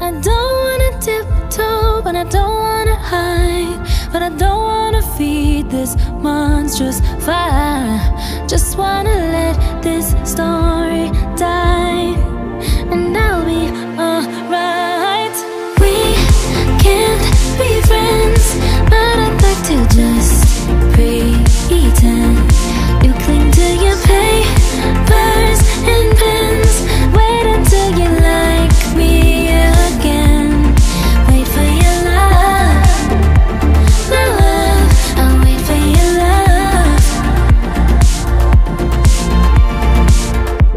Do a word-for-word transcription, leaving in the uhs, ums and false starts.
I don't wanna tiptoe, but I don't wanna hide, but I don't wanna feed this monstrous fire. Just wanna let this storm